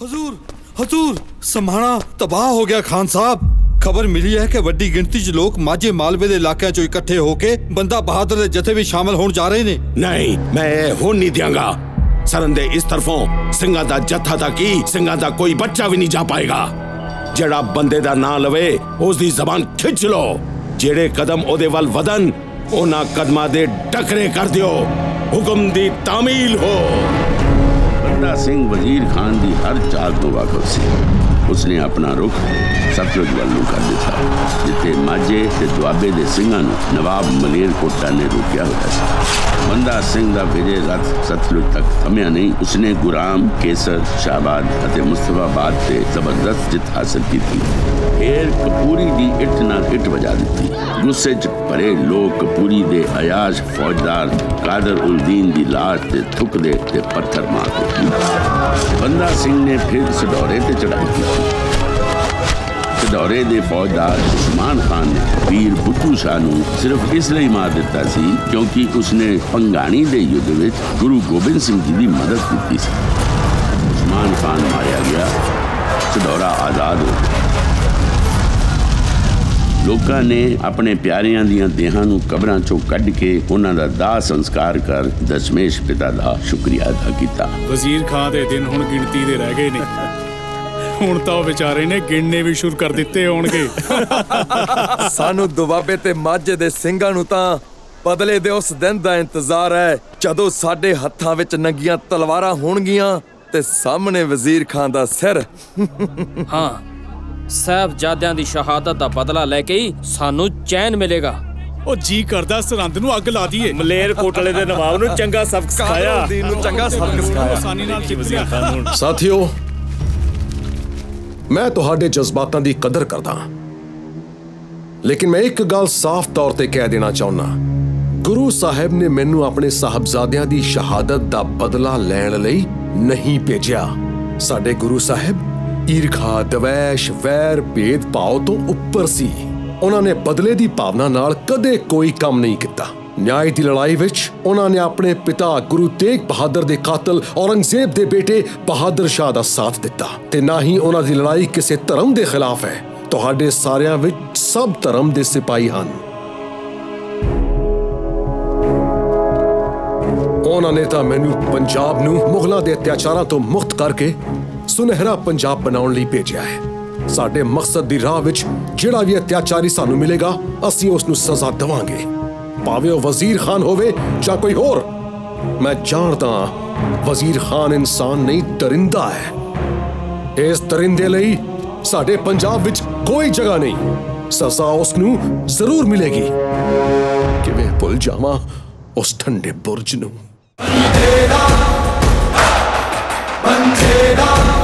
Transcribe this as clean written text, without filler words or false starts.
हजूर हजूर समाना तबाह हो गया खान साहब। खबर मिली है कि वड्डी गिनती च लोग माझे मालवे दे इलाके चो इकट्ठे होके बंदा बहादुर दे जथे भी शामिल होने जा रहे ने। नहीं, मैं होने नहीं दियांगा। सरंदे इस तरफों सिंगा दा जत्था दा की सिंगा दा कोई बच्चा भी नहीं जा पाएगा। जेड़ा बंदे दा ना लवे उसदी जबान खिंच लो। जेड़े कदम ओदे वल वदन ओना कदमां दे टकरे कर दियो। हुक्म दी तामील हो। बंदा सिंह वजीर खान दी हर चाल तो वाकिफ सी। उसने अपना रुख सतलुज वालों कर दिता, जिथे माझे ते दुआबे दे सिंघां नूं नवाब मलेरकोटा ने रोकिया हुआ सी। बंदा सिंह दा विजय रथ सतलुज तक थमिया नहीं। उसने गुराम, केसर, शाहबाद अते मुस्तफाबाद से जबरदस्त जित हासिल की थी। फिर कपूरी दी इट नाल इट बजा दी। गुस्से च भरे लोग कपूरी दे अयाज फौजदार कादर उल दीन दी लाश ते थुक दे ते पत्थर मार दे। बंदा सिंह ने फिर सडौरे ते चढ़ाई की। सडौरे दे फौजदार उस्मान खान ने वीर बुट्टू शाह नूं सिर्फ इसलिए मार दिता सी क्योंकि उसने पंगाणी दे युद्ध विच गुरु गोबिंद सिंह जी की मदद की सी। उस्मान खान मारिया गया, सडौरा आजाद हो गया। लोगों ने अपने प्यारियां दियां देहां नूं कबरां चों कढ के उन्हां दा दाह संस्कार कर दशमेश पिता दा शुक्रिया अदा किया। वजीर खान दे दिन हुण गिणती दे रह गए ने। हुण तां बेचारे ने गिणने भी शुरू कर दिते होणगे। सानू दुआबे ते माझे दे सिंघां नूं तां बदले दे उस दिन दा इंतजार है जदों साडे हत्थां विच नंगियां तलवारां होणगियां ते सामने वजीर खान दा सिर। हाँ, साहबजादियां दी शहादत दा बदला लेके ही सानू चैन मिलेगा। ओ जी करदा सरहंद नूं अग ला दीए। मलेरकोटले दे नवाब नूं चंगा सबक सिखाया। चंगा सबक सिखाया। साथियों, मैं तुहाडे जज्बातां दी कदर करदा, लेकिन मैं एक गल साफ तौर ते कह देना चाहुंदा। गुरु साहिब ने मैनू अपने साहबजादियां दी शहादत दा बदला लैण लई नहीं भेजिया। साडे गुरु साहिब ईरखा, दवैश, वैर, भेदभाव तो उपर सी। उन्होंने बदले दी भावना नाल कदे कोई काम नहीं किया। न्याय दी लड़ाई विच उन्होंने अपने पिता गुरु तेग बहादुर दे कातल औरंगजेब दे बेटे बहादुर शाह दा साथ दिता ते ना ही उन्हां दी लड़ाई किसी धर्म दे खिलाफ है। तुहाडे सारियां विच सब धर्म दे सिपाही हन। उन्होंने तां मैनू पंजाब नूं मुगलों दे अत्याचारां तो मुक्त करके सुनहरा पंजाब बनाउण लई भेजिया है। साडे मकसद दी राह विच जिहड़ा भी अत्याचारी सानू मिलेगा असीं उस नूं सज़ा देवांगे, भावें ओ वजीर खान होवे जां कोई होर। मैं जानदा वजीर खान इंसान नहीं दरिंदा है। इस दरिंदे लई साडे पंजाब विच कोई जगह नहीं। सज़ा उस नूं जरूर मिलेगी। किवें भुल जावां उस ठंडे बुर्ज नूं। बंदेरा